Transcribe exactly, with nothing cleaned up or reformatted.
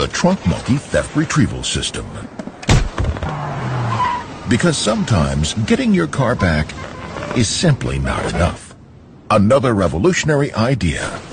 the Trunk Monkey Theft Retrieval System. Because sometimes getting your car back is simply not enough. Another revolutionary idea